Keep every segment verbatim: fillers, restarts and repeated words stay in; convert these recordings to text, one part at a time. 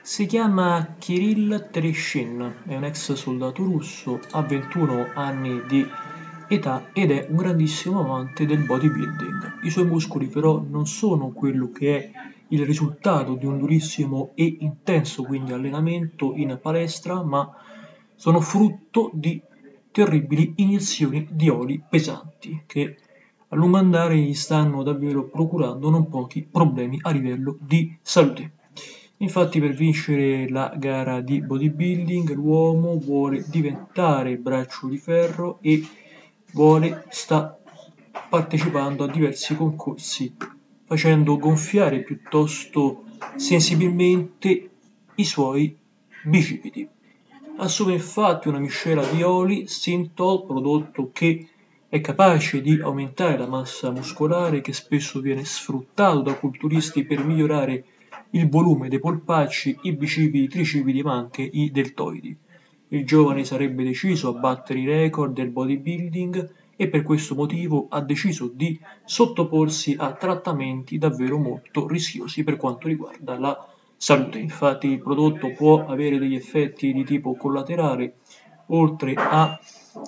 Si chiama Kirill Tereshin, è un ex soldato russo, ha ventuno anni di età ed è un grandissimo amante del bodybuilding. I suoi muscoli però non sono quello che è il risultato di un durissimo e intenso quindi allenamento in palestra, ma sono frutto di terribili iniezioni di oli pesanti che a lungo andare gli stanno davvero procurando non pochi problemi a livello di salute. Infatti per vincere la gara di bodybuilding l'uomo vuole diventare braccio di ferro e vuole, sta partecipando a diversi concorsi, facendo gonfiare piuttosto sensibilmente i suoi bicipiti. Assume infatti una miscela di oli Synthol, prodotto che è capace di aumentare la massa muscolare, che spesso viene sfruttato da culturisti per migliorare il volume dei polpacci, i bicipiti, i tricipiti ma anche i deltoidi. Il giovane sarebbe deciso a battere i record del bodybuilding e per questo motivo ha deciso di sottoporsi a trattamenti davvero molto rischiosi per quanto riguarda la salute. Infatti il prodotto può avere degli effetti di tipo collaterale, oltre a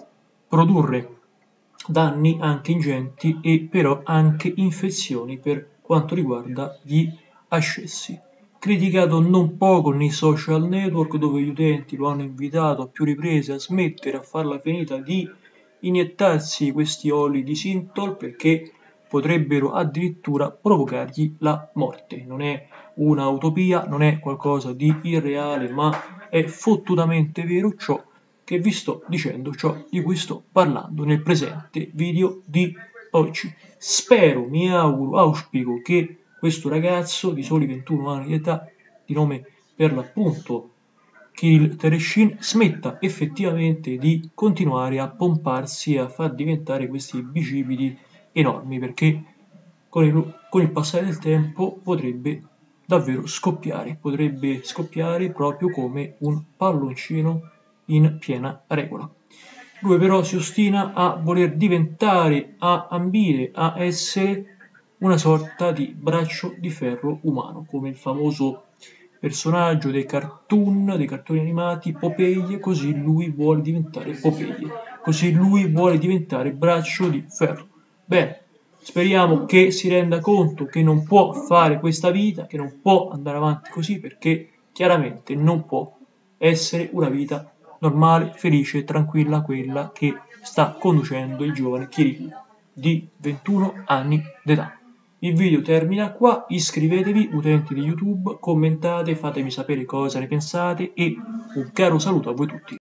produrre danni anche ingenti e però anche infezioni per quanto riguarda gli ascessi. Criticato non poco nei social network, dove gli utenti lo hanno invitato a più riprese a smettere, a farla finita di iniettarsi questi oli di Synthol perché potrebbero addirittura provocargli la morte. Non è una utopia, non è qualcosa di irreale, ma è fottutamente vero ciò che vi sto dicendo, ciò di cui sto parlando nel presente video di oggi. Spero, mi auguro, auspico che questo ragazzo di soli ventuno anni di età, di nome per l'appunto Kirill Tereshin, smetta effettivamente di continuare a pomparsi e a far diventare questi bicipiti enormi, perché con il, con il passare del tempo potrebbe davvero scoppiare, potrebbe scoppiare proprio come un palloncino in piena regola. Lui però si ostina a voler diventare, a ambire a essere una sorta di braccio di ferro umano, come il famoso personaggio dei cartoon, dei cartoni animati Popeye, così lui vuole diventare Popeye, così lui vuole diventare braccio di ferro. Bene, speriamo che si renda conto che non può fare questa vita, che non può andare avanti così, perché chiaramente non può essere una vita normale, felice, tranquilla quella che sta conducendo il giovane Kirill di ventuno anni d'età. Il video termina qua, iscrivetevi utenti di YouTube, commentate, fatemi sapere cosa ne pensate e un caro saluto a voi tutti.